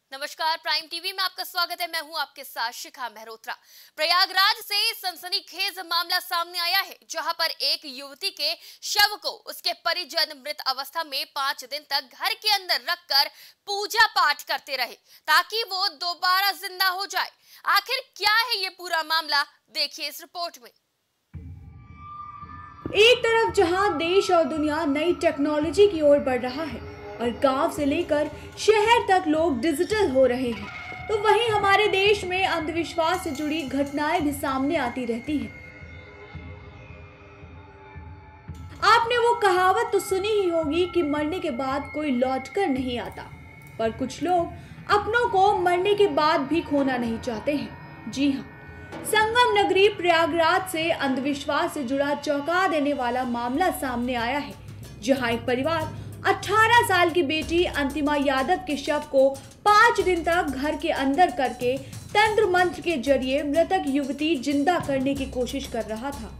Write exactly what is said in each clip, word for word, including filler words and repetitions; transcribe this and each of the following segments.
नमस्कार, prime TV में आपका स्वागत है। मैं हूं आपके साथ शिखा मेहरोत्रा। प्रयागराज से सनसनीखेज मामला सामने आया है, जहां पर एक युवती के शव को उसके परिजन मृत अवस्था में पांच दिन तक घर के अंदर रखकर पूजा पाठ करते रहे ताकि वो दोबारा जिंदा हो जाए। आखिर क्या है ये पूरा मामला, देखिए इस रिपोर्ट में। एक तरफ जहां देश और दुनिया नई टेक्नोलॉजी की ओर बढ़ रहा है और गांव से लेकर शहर तक लोग डिजिटल हो रहे हैं, तो वहीं हमारे देश में अंधविश्वास से जुड़ी घटनाएं भी सामने आती रहती हैं। आपने वो कहावत तो सुनी ही होगी कि मरने के बाद कोई लौटकर नहीं आता, पर कुछ लोग अपनों को मरने के बाद भी खोना नहीं चाहते हैं। जी हाँ, संगम नगरी प्रयागराज से अंधविश्वास से जुड़ा चौंका देने वाला मामला सामने आया है, जहां एक परिवार अठारह साल की बेटी अंतिमा यादव के शव को पांच दिन तक घर के अंदर करके तंत्र मंत्र के जरिए मृतक युवती जिंदा करने की कोशिश कर रहा था।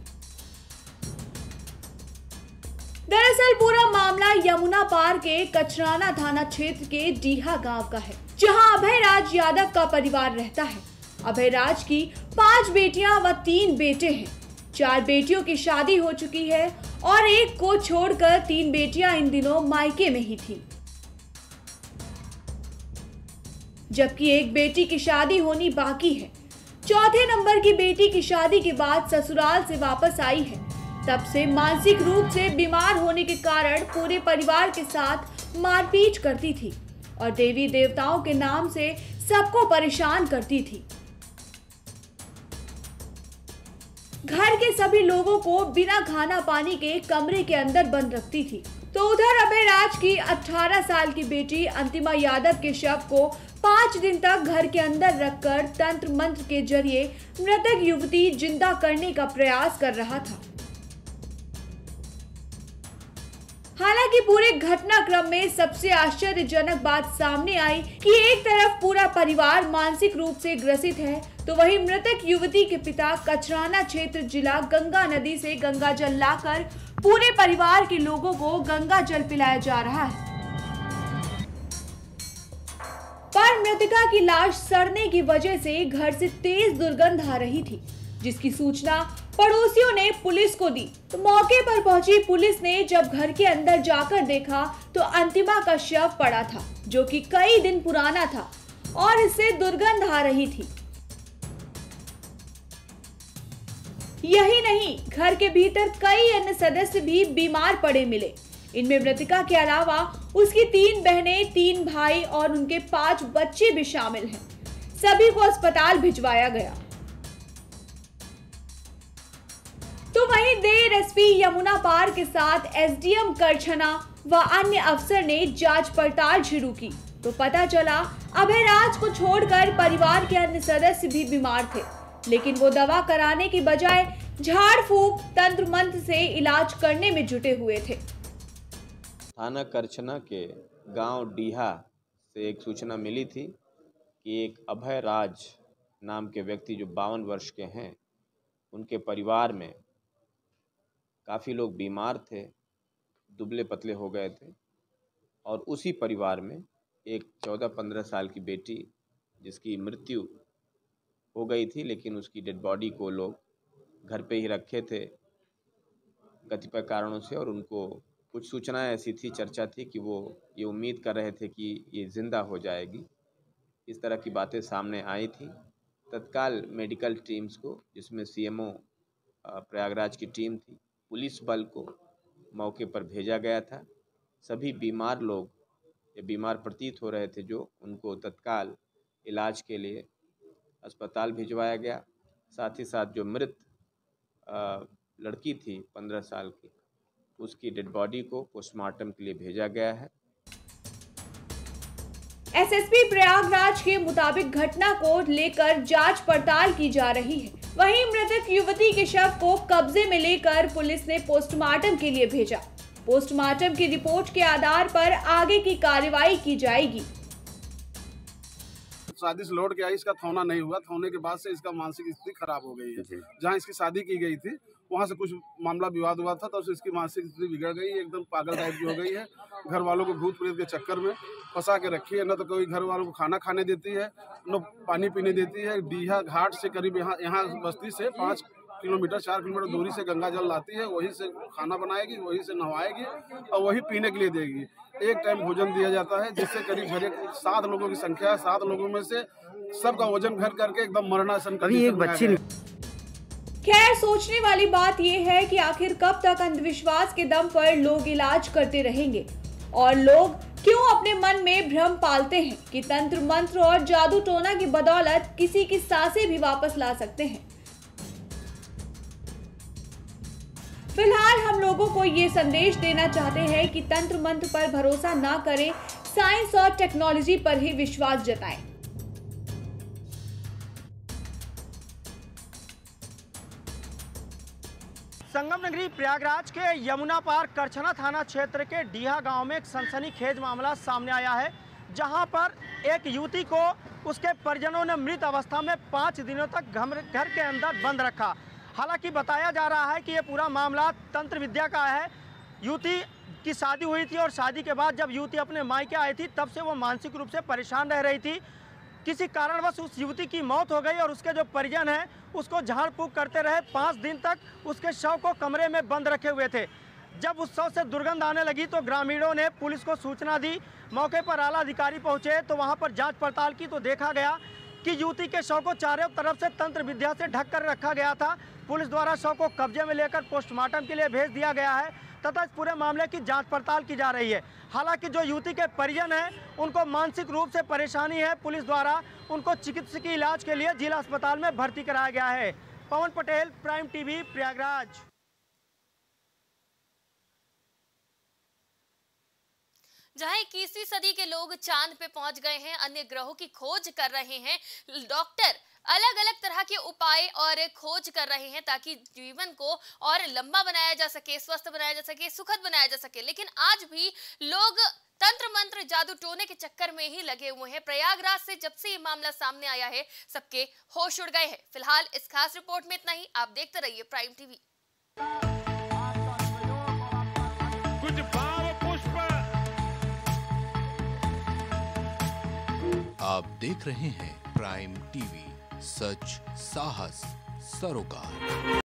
दरअसल पूरा मामला यमुना पार के कचराना थाना क्षेत्र के डीहा गांव का है, जहां अभयराज यादव का परिवार रहता है। अभयराज की पांच बेटियां व तीन बेटे हैं। चार बेटियों की शादी हो चुकी है और एक को छोड़कर तीन बेटियां इन दिनों मायके में ही थी, जबकि एक बेटी की शादी होनी बाकी है। चौथे नंबर की बेटी की शादी के बाद ससुराल से वापस आई है। तब से मानसिक रूप से बीमार होने के कारण पूरे परिवार के साथ मारपीट करती थी और देवी देवताओं के नाम से सबको परेशान करती थी। घर के सभी लोगों को बिना खाना पानी के कमरे के अंदर बंद रखती थी। तो उधर अभयराज की अठारह साल की बेटी अंतिमा यादव के शव को पांच दिन तक घर के अंदर रखकर तंत्र मंत्र के जरिए मृतक युवती जिंदा करने का प्रयास कर रहा था। हालांकि पूरे घटनाक्रम में सबसे आश्चर्यजनक बात सामने आई कि एक तरफ पूरा परिवार मानसिक रूप से ग्रसित है, तो वहीं मृतक युवती के पिता कचराना क्षेत्र जिला गंगा नदी से गंगा जल लाकर पूरे परिवार के लोगों को गंगा जल पिलाया जा रहा है। पर मृतका की लाश सड़ने की वजह से घर से तेज दुर्गंध आ रही थी, जिसकी सूचना पड़ोसियों ने पुलिस को दी। तो मौके पर पहुंची पुलिस ने जब घर के अंदर जाकर देखा तो अंतिमा का शव पड़ा था, जो कि कई दिन पुराना था और इससे दुर्गंध आ रही थी। यही नहीं, घर के भीतर कई अन्य सदस्य भी बीमार पड़े मिले। इनमें मृतका के अलावा उसकी तीन बहनें, तीन भाई और उनके पांच बच्चे भी शामिल हैं। सभी को अस्पताल भिजवाया गया। तो वहीं देर एसपी यमुना पार के साथ एसडीएम करछना व अन्य अफसर ने जांच पड़ताल शुरू की, तो पता चला अभयराज को छोड़कर परिवार के अन्य सदस्य भी बीमार थे, लेकिन वो दवा कराने की बजाय झाड़ फूंक तंत्र मंत्र से इलाज करने में जुटे हुए थे। थाना करछना के गांव डीहा से एक सूचना मिली थी कि एक अभयराज नाम के व्यक्ति जो बावन वर्ष के हैं, उनके परिवार में काफ़ी लोग बीमार थे, दुबले पतले हो गए थे और उसी परिवार में एक चौदह पंद्रह साल की बेटी जिसकी मृत्यु हो गई थी, लेकिन उसकी डेड बॉडी को लोग घर पे ही रखे थे कतिपय कारणों से, और उनको कुछ सूचनाएं ऐसी थी, चर्चा थी कि वो ये उम्मीद कर रहे थे कि ये ज़िंदा हो जाएगी। इस तरह की बातें सामने आई थी। तत्काल मेडिकल टीम्स को, जिसमें सीएमओ प्रयागराज की टीम थी, पुलिस बल को मौके पर भेजा गया था। सभी बीमार लोग, ये बीमार प्रतीत हो रहे थे जो, उनको तत्काल इलाज के लिए अस्पताल भिजवाया गया। साथ ही साथ जो मृत लड़की थी पंद्रह साल की, उसकी डेड बॉडी को पोस्टमार्टम के लिए भेजा गया है। एसएसपी प्रयागराज के मुताबिक घटना को लेकर जांच पड़ताल की जा रही है। वहीं मृतक युवती के शव को कब्जे में लेकर पुलिस ने पोस्टमार्टम के लिए भेजा। पोस्टमार्टम की रिपोर्ट के आधार पर आगे की कार्रवाई की जाएगी। शादी से लौट के आई, इसका थौना नहीं हुआ। थौने के बाद से इसका मानसिक स्थिति खराब हो गई है। जहाँ इसकी शादी की गई थी वहाँ से कुछ मामला विवाद हुआ था, तब से इसकी मानसिक स्थिति बिगड़ गई, एकदम पागल टाइप की हो गई है। घर वालों को भूत प्रेत के चक्कर में फंसा के रखी है। न तो कोई घर वालों को खाना खाने देती है, न पानी पीने देती है। डीहा घाट से करीब यहाँ यहाँ बस्ती से पाँच किलोमीटर चार किलोमीटर दूरी से गंगा जल लाती है, वहीं से खाना बनाएगी, वहीं से नहवाएगी और वही पीने के लिए देगी। एक टाइम भोजन दिया जाता है, जिससे करीब भरे सात लोगों की संख्या है। सात लोगों में से सबका वजन भर करके एकदम मरणासन कंडीशन में आ गए। खैर, सोचने वाली बात यह है कि आखिर कब तक अंधविश्वास के दम पर लोग इलाज करते रहेंगे और लोग क्यों अपने मन में भ्रम पालते हैं कि तंत्र मंत्र और जादू टोना की बदौलत किसी की सांसें भी वापस ला सकते हैं। फिलहाल हम लोगों को ये संदेश देना चाहते हैं कि तंत्र मंत्र पर भरोसा ना करें, साइंस और टेक्नोलॉजी पर ही विश्वास जताएं। संगम नगरी प्रयागराज के यमुना पार करछना थाना क्षेत्र के डीहा गांव में एक सनसनीखेज मामला सामने आया है, जहां पर एक युवती को उसके परिजनों ने मृत अवस्था में पाँच दिनों तक घर के अंदर बंद रखा। हालांकि बताया जा रहा है कि ये पूरा मामला तंत्र विद्या का है। युवती की शादी हुई थी और शादी के बाद जब युवती अपने मायके आई थी तब से वो मानसिक रूप से परेशान रह रही थी। किसी कारणवश उस युवती की मौत हो गई और उसके जो परिजन हैं उसको झाड़ फूंक करते रहे। पाँच दिन तक उसके शव को कमरे में बंद रखे हुए थे। जब उस शव से दुर्गंध आने लगी तो ग्रामीणों ने पुलिस को सूचना दी। मौके पर आला अधिकारी पहुंचे तो वहां पर जांच पड़ताल की तो देखा गया कि युवती के शव को चारों तरफ से तंत्र विद्या से ढक कर रखा गया था। पुलिस द्वारा शव को कब्जे में लेकर पोस्टमार्टम के लिए भेज दिया गया है तथा इस पूरे मामले की जांच पड़ताल की जा रही है। हालांकि जो युवती के परिजन हैं उनको मानसिक रूप से परेशानी है। पुलिस द्वारा उनको चिकित्सकीय इलाज के लिए जिला अस्पताल में भर्ती कराया गया है। Pawan Patel, prime TV, Prayagraj. जहां इक्कीसवीं सदी के लोग चांद पे पहुंच गए हैं, अन्य ग्रहों की खोज कर रहे हैं, डॉक्टर अलग अलग तरह के उपाय और खोज कर रहे हैं ताकि जीवन को और लंबा बनाया जा सके, स्वस्थ बनाया जा सके, सुखद बनाया जा सके। लेकिन आज भी लोग तंत्र मंत्र जादू टोने के चक्कर में ही लगे हुए हैं। प्रयागराज से जब से ये मामला सामने आया है सबके होश उड़ गए हैं। फिलहाल इस खास रिपोर्ट में इतना ही। आप देखते रहिए प्राइम टीवी। कुछ भाव पुष्प। आप देख रहे हैं प्राइम टीवी, सच साहस सरोकार।